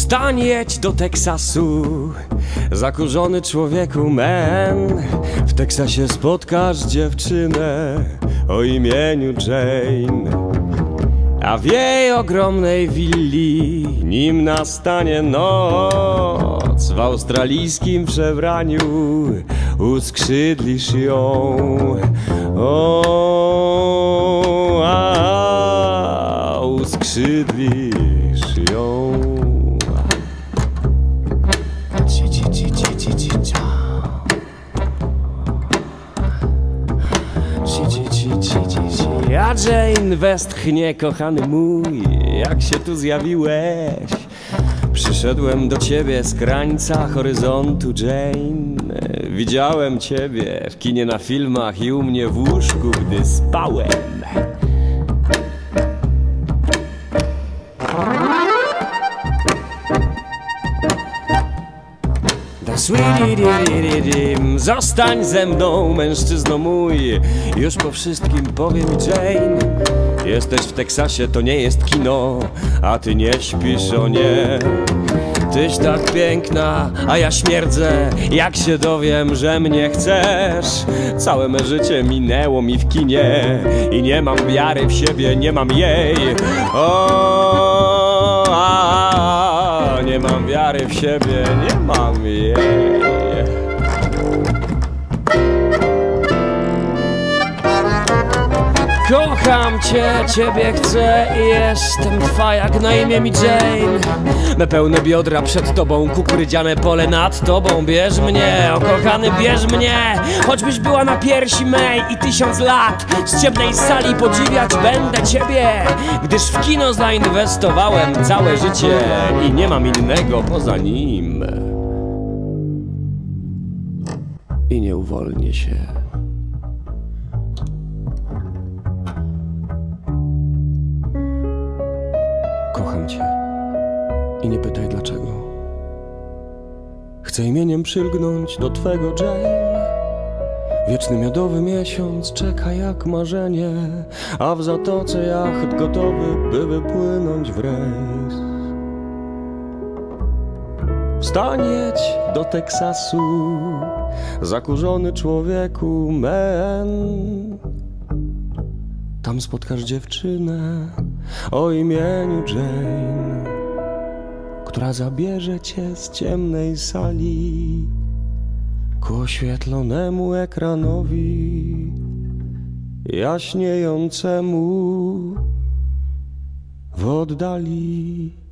Wstań, jedź do Teksasu, zakurzony człowieku man. W Teksasie spotkasz dziewczynę o imieniu Jane. A w jej ogromnej willi, nim nastanie noc, w australijskim przebraniu uskrzydlisz ją. Uskrzydlisz ją. Ja Jane westchnie, kochany mój, jak się tu zjawiłeś. Przyszedłem do ciebie z krańca horyzontu, Jane. Widziałem ciebie w kinie, na filmach i u mnie w łóżku, gdy spałem. Zostań ze mną, mężczyzno mój, już po wszystkim powiem Jane. Jesteś w Teksasie, to nie jest kino, a ty nie śpisz, o nie. Tyś tak piękna, a ja śmierdzę, jak się dowiem, że mnie chcesz. Całe me życie minęło mi w kinie i nie mam wiary w siebie, nie mam jej. Nie mam wiary w siebie, nie mam jej. Kocham cię, ciebie chcę i jestem twa jak na imię mi Jane. Me pełne biodra przed tobą, kukurydziane pole nad tobą. Bierz mnie, o kochany, bierz mnie. Choćbyś była na piersi mej i 1000 lat z ciemnej sali podziwiać będę ciebie. Gdyż w kino zainwestowałem całe życie i nie mam innego poza nim. I nie uwolnię się. Kocham cię i nie pytaj dlaczego. Chcę imieniem przylgnąć do twego, Jane. Wieczny miodowy miesiąc czeka jak marzenie, a w zatoce jacht gotowy, by wypłynąć w rejs. Wstań, jedź do Teksasu, zakurzony człowieku man. Tam spotkasz dziewczynę o imieniu Jane, która zabierze cię z ciemnej sali ku oświetlonemu ekranowi jaśniejącemu w oddali.